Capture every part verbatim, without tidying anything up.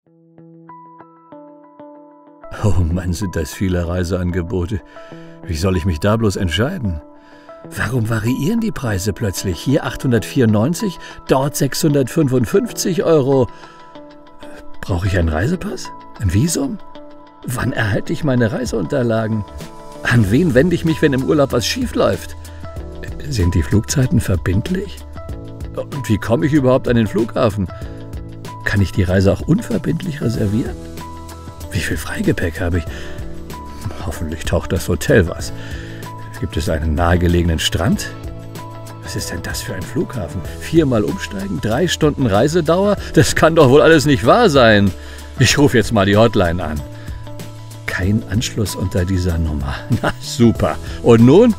Oh Mann, sind das viele Reiseangebote. Wie soll ich mich da bloß entscheiden? Warum variieren die Preise plötzlich? Hier achthundertvierundneunzig, dort sechshundertfünfundfünfzig Euro. Brauche ich einen Reisepass? Ein Visum? Wann erhalte ich meine Reiseunterlagen? An wen wende ich mich, wenn im Urlaub was schief läuft? Sind die Flugzeiten verbindlich? Und wie komme ich überhaupt an den Flughafen? Kann ich die Reise auch unverbindlich reservieren? Wie viel Freigepäck habe ich? Hoffentlich taucht das Hotel was. Gibt es einen nahegelegenen Strand? Was ist denn das für ein Flughafen? Viermal umsteigen, drei Stunden Reisedauer? Das kann doch wohl alles nicht wahr sein. Ich rufe jetzt mal die Hotline an. Kein Anschluss unter dieser Nummer. Na super. Und nun?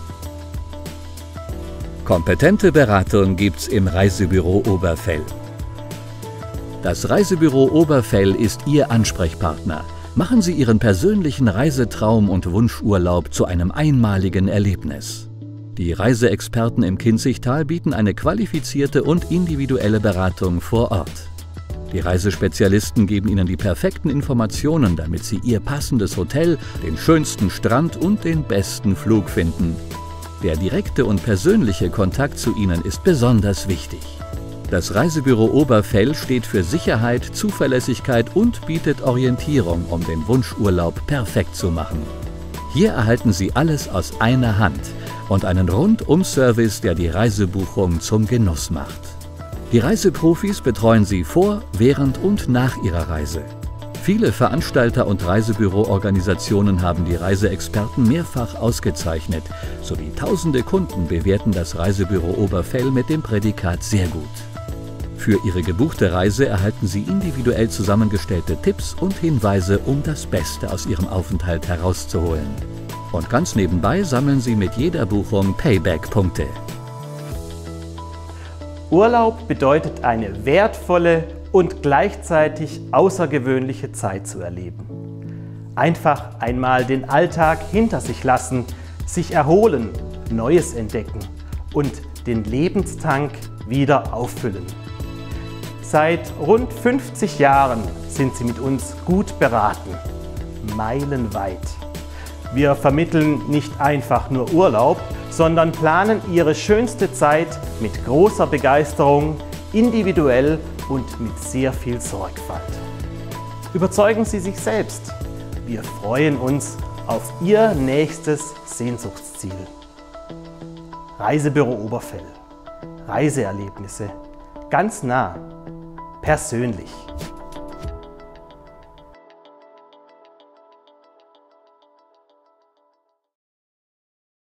Kompetente Beratung gibt's im Reisebüro Oberfell. Das Reisebüro Oberfell ist Ihr Ansprechpartner. Machen Sie Ihren persönlichen Reisetraum und Wunschurlaub zu einem einmaligen Erlebnis. Die Reiseexperten im Kinzigtal bieten eine qualifizierte und individuelle Beratung vor Ort. Die Reisespezialisten geben Ihnen die perfekten Informationen, damit Sie Ihr passendes Hotel, den schönsten Strand und den besten Flug finden. Der direkte und persönliche Kontakt zu Ihnen ist besonders wichtig. Das Reisebüro Oberfell steht für Sicherheit, Zuverlässigkeit und bietet Orientierung, um den Wunschurlaub perfekt zu machen. Hier erhalten Sie alles aus einer Hand und einen Rundum-Service, der die Reisebuchung zum Genuss macht. Die Reiseprofis betreuen Sie vor, während und nach Ihrer Reise. Viele Veranstalter und Reisebüroorganisationen haben die Reiseexperten mehrfach ausgezeichnet, sowie tausende Kunden bewerten das Reisebüro Oberfell mit dem Prädikat sehr gut. Für Ihre gebuchte Reise erhalten Sie individuell zusammengestellte Tipps und Hinweise, um das Beste aus Ihrem Aufenthalt herauszuholen. Und ganz nebenbei sammeln Sie mit jeder Buchung Payback-Punkte. Urlaub bedeutet eine wertvolle und gleichzeitig außergewöhnliche Zeit zu erleben. Einfach einmal den Alltag hinter sich lassen, sich erholen, Neues entdecken und den Lebenstank wieder auffüllen. Seit rund fünfzig Jahren sind Sie mit uns gut beraten, meilenweit. Wir vermitteln nicht einfach nur Urlaub, sondern planen Ihre schönste Zeit mit großer Begeisterung, individuell und mit sehr viel Sorgfalt. Überzeugen Sie sich selbst. Wir freuen uns auf Ihr nächstes Sehnsuchtsziel. Reisebüro Oberfell. Reiseerlebnisse. Ganz nah. Persönlich.